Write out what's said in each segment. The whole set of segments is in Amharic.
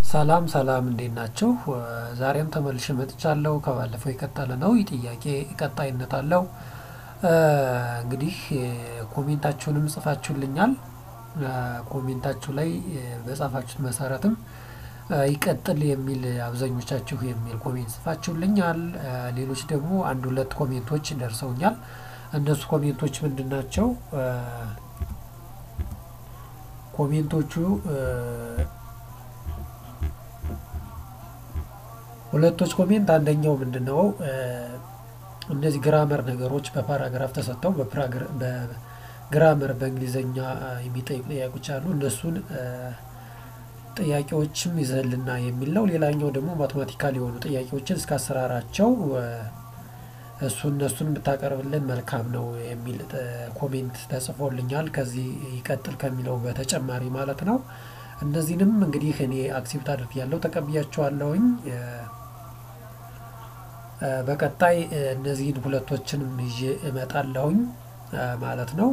ሰላም ሰላም እንዴት ናችሁ? ዛሬም ተመልሼ መጥቻለሁ። ከባለፈው የቀጠለ ነው። ጥያቄ ቀጣይነት አለው። እንግዲህ ኮሜንታችሁንም ጽፋችሁልኛል። ኮሜንታችሁ ላይ በጻፋችሁት መሰረትም ይቀጥል የሚል አብዛኞቻችሁ የሚል ኮሜንት ጽፋችሁልኛል። ሌሎች ደግሞ አንድ ሁለት ኮሜንቶች ደርሰውኛል። እነሱ ኮሜንቶች ምንድናቸው? ኮሜንቶቹ ሁለቶች ኮሜንት አንደኛው ምንድነው? እነዚህ ግራመር ነገሮች በፓራግራፍ ተሰጥተው በግራመር በእንግሊዘኛ የሚጠይቁ ጥያቄዎች አሉ። እነሱን ጥያቄዎችም ይዘልና የሚል ነው። ሌላኛው ደግሞ ማቴማቲካል የሆኑ ጥያቄዎችን እስከ አሰራራቸው እነሱን ብታቀርብልን መልካም ነው የሚል ኮሜንት ተጽፎልኛል። ከዚህ ይቀጥል ከሚለው በተጨማሪ ማለት ነው። እነዚህንም እንግዲህ እኔ አክሴፕት አድርጌያለሁ፣ ተቀብያቸዋለሁኝ። በቀጣይ እነዚህን ሁለቶችንም ይዤ እመጣለሁኝ ማለት ነው።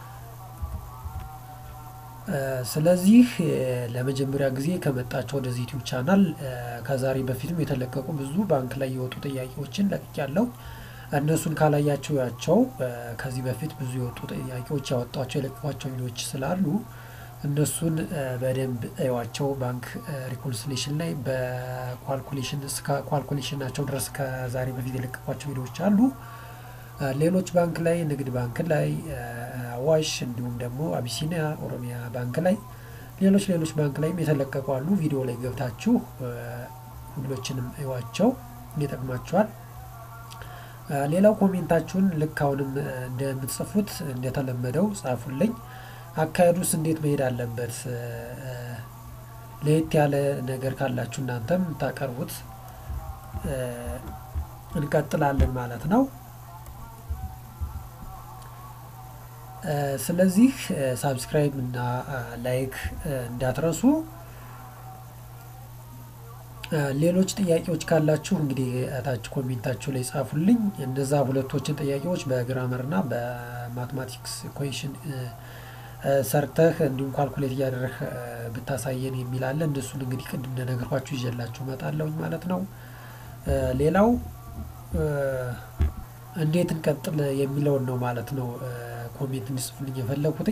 ስለዚህ ለመጀመሪያ ጊዜ ከመጣችሁ ወደዚህ ዩቲዩብ ቻናል ከዛሬ በፊትም የተለቀቁ ብዙ ባንክ ላይ የወጡ ጥያቄዎችን ለቅቄያለሁ። እነሱን ካላያችኋቸው ከዚህ በፊት ብዙ የወጡ ጥያቄዎች ያወጣቸው የለቀቋቸው ቪዲዮዎች ስላሉ እነሱን በደንብ እዩዋቸው። ባንክ ሪኮንሲሌሽን ላይ በኳልኩሌሽን እስከ ኳልኩሌሽናቸው ድረስ ከዛሬ በፊት የለቀቋቸው ቪዲዮዎች አሉ። ሌሎች ባንክ ላይ ንግድ ባንክ ላይ አዋሽ እንዲሁም ደግሞ አቢሲኒያ ኦሮሚያ ባንክ ላይ ሌሎች ባንክ ላይም የተለቀቁ አሉ። ቪዲዮ ላይ ገብታችሁ ሁሎችንም እዩዋቸው፣ ይጠቅማችኋል። ሌላው ኮሜንታችሁን ልክ አሁንም እንደምትጽፉት እንደተለመደው ጻፉልኝ። አካሄዱስ እንዴት መሄድ አለበት? ለየት ያለ ነገር ካላችሁ እናንተም ታቀርቡት እንቀጥላለን ማለት ነው። ስለዚህ ሳብስክራይብ እና ላይክ እንዳትረሱ። ሌሎች ጥያቄዎች ካላችሁ እንግዲህ እታች ኮሜንታችሁ ላይ ጻፉልኝ። እነዛ ሁለቶችን ጥያቄዎች በግራመር እና በማትማቲክስ ኢኩዌሽን ሰርተህ እንዲሁም ካልኩሌት እያደረግህ ብታሳየን የሚል አለ። እነሱን እንግዲህ ቅድም እንደነገርኳችሁ ይዤላችሁ እመጣለሁኝ ማለት ነው። ሌላው እንዴት እንቀጥል የሚለውን ነው ማለት ነው ኮሜንት እንድጽፉልኝ የፈለኩትኝ።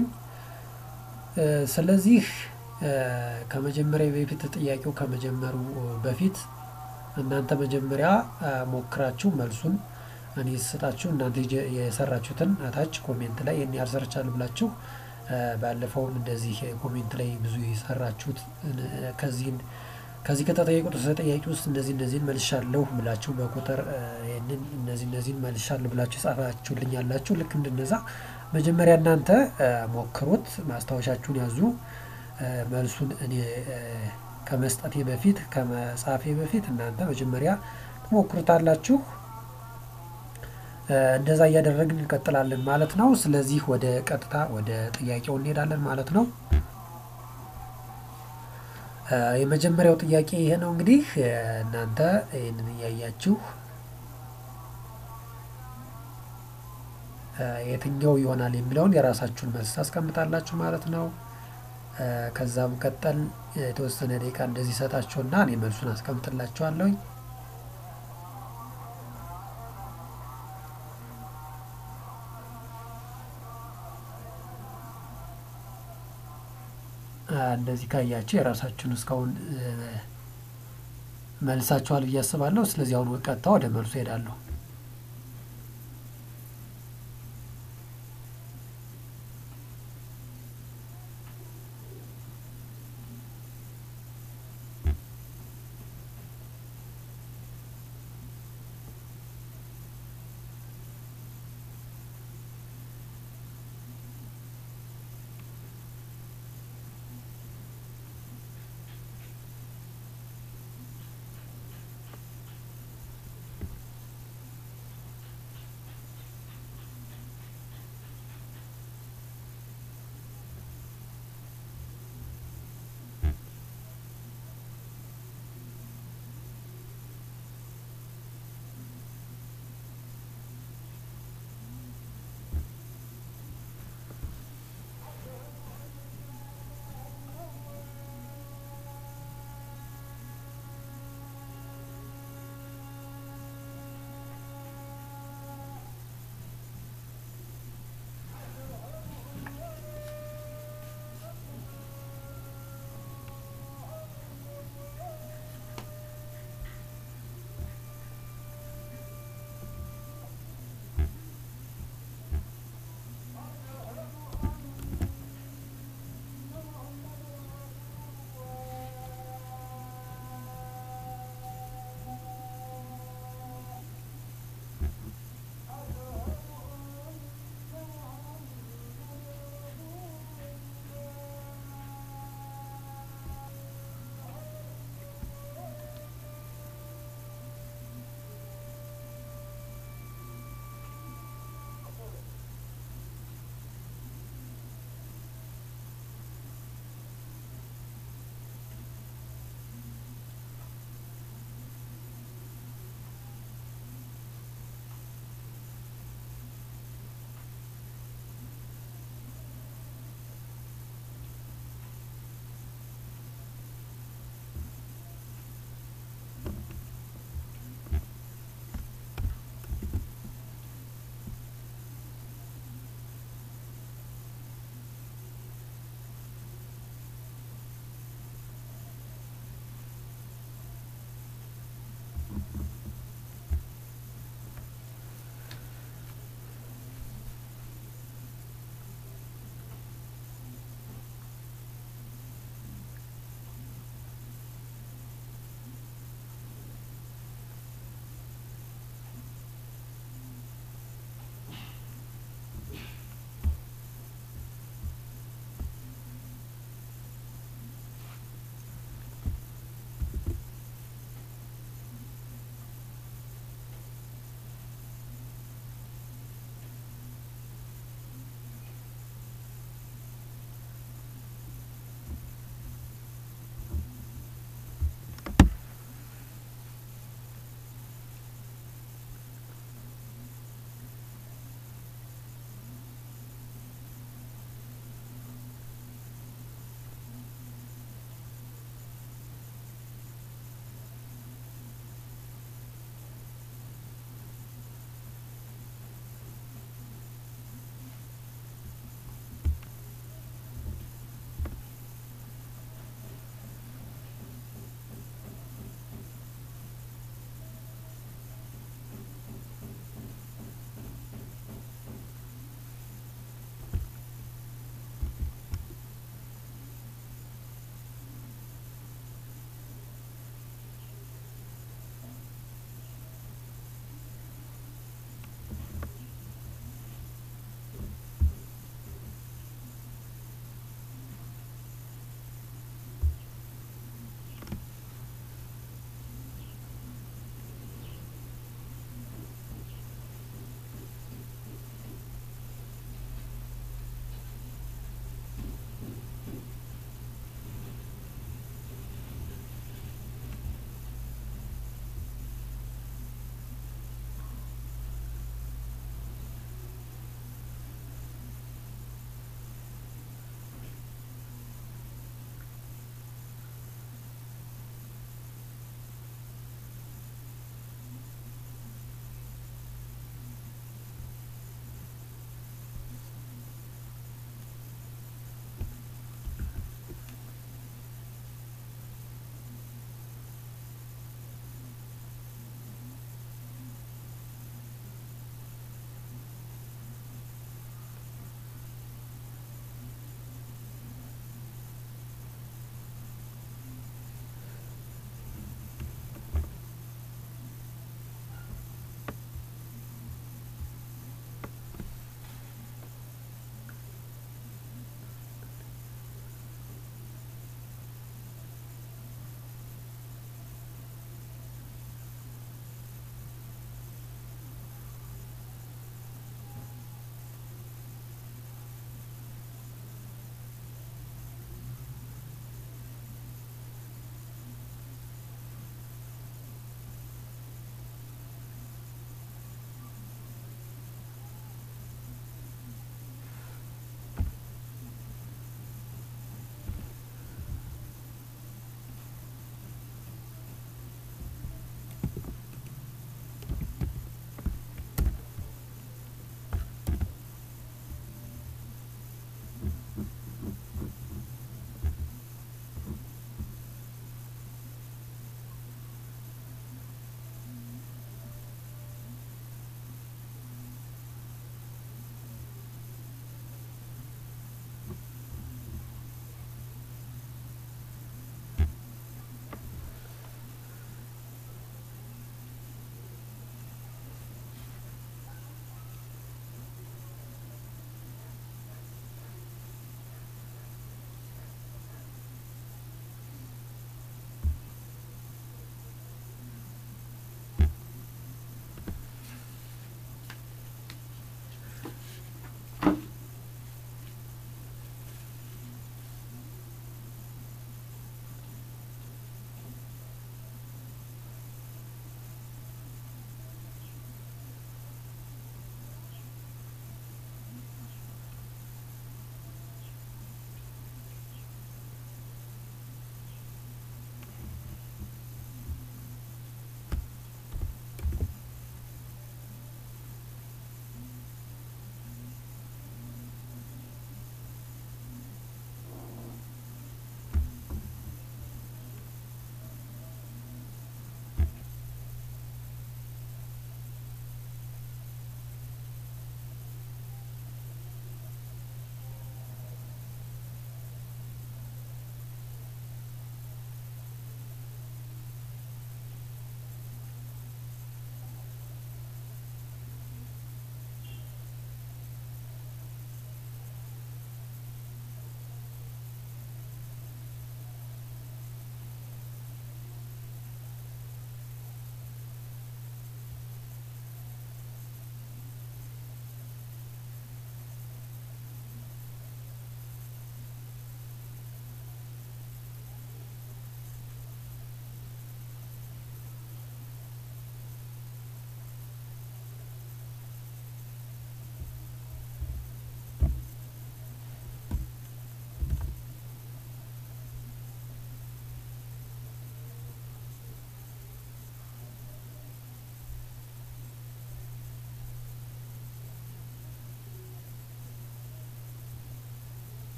ስለዚህ ከመጀመሪያ በፊት ጥያቄው ከመጀመሩ በፊት እናንተ መጀመሪያ ሞክራችሁ መልሱን እኔ ስሰጣችሁ እናንተ የሰራችሁትን እታች ኮሜንት ላይ እኔ ያልሰርቻለሁ ብላችሁ ባለፈውም እንደዚህ ኮሜንት ላይ ብዙ የሰራችሁት ከዚህ ከተጠየቁት ጥያቄ ውስጥ እነዚህን መልሻለሁ ብላችሁ በቁጥር ይሄንን እነዚህን መልሻለሁ ብላችሁ ጻፋችሁልኝ ያላችሁ ልክ እንደነዛ መጀመሪያ እናንተ ሞክሩት፣ ማስታወሻችሁን ያዙ። መልሱን እኔ ከመስጠቴ በፊት ከመጻፌ በፊት እናንተ መጀመሪያ ትሞክሩታላችሁ። እንደዛ እያደረግን እንቀጥላለን ማለት ነው። ስለዚህ ወደ ቀጥታ ወደ ጥያቄው እንሄዳለን ማለት ነው። የመጀመሪያው ጥያቄ ይሄ ነው። እንግዲህ እናንተ ይሄንን እያያችሁ የትኛው ይሆናል የሚለውን የራሳችሁን መልስ ታስቀምጣላችሁ ማለት ነው። ከዛም ቀጠል የተወሰነ ደቂቃ እንደዚህ ሰጣችሁና እኔ መልሱን አስቀምጥላችኋለሁ። እንደዚህ ካያችሁ የራሳችሁን እስካሁን መልሳችኋል ብዬ አስባለሁ። ስለዚህ አሁን ቀጥታ ወደ መልሱ ሄዳለሁ።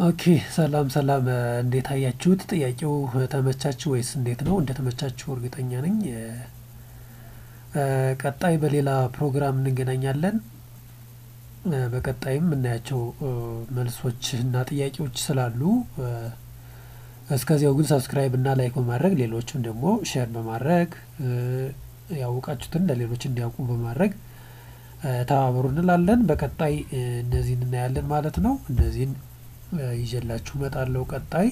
ኦኬ ሰላም ሰላም እንዴት አያችሁት? ጥያቄው ተመቻችሁ ወይስ እንዴት ነው? እንደተመቻችሁ እርግጠኛ ነኝ። ቀጣይ በሌላ ፕሮግራም እንገናኛለን። በቀጣይም እናያቸው መልሶች እና ጥያቄዎች ስላሉ እስከዚያው ግን ሰብስክራይብ እና ላይክ በማድረግ ሌሎችም ደግሞ ሼር በማድረግ ያውቃችሁትን ለሌሎች እንዲያውቁ በማድረግ ተባበሩ እንላለን። በቀጣይ እነዚህን እናያለን ማለት ነው። እነዚህን ይዤላችሁ እመጣለሁ ቀጣይ።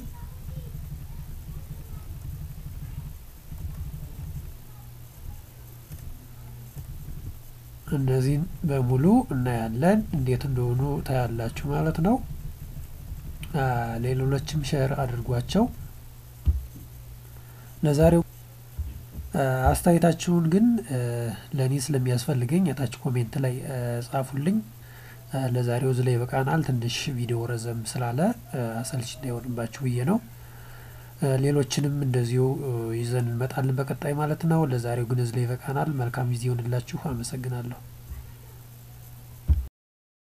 እነዚህን በሙሉ እናያለን እንዴት እንደሆኑ ታያላችሁ ማለት ነው። ሌሎችም ሼር አድርጓቸው። ለዛሬው አስተያየታችሁን ግን ለኔ ስለሚያስፈልገኝ የታች ኮሜንት ላይ ጻፉልኝ። ለዛሬው እዚህ ላይ በቃናል። ትንሽ ቪዲዮ ረዘም ስላለ አሰልች እንዳይሆንባችሁ ብዬ ነው። ሌሎችንም እንደዚሁ ይዘን እንመጣለን በቀጣይ ማለት ነው። ለዛሬው ግን እዚህ ላይ በቃናል። መልካም ጊዜ ይሁንላችሁ። አመሰግናለሁ።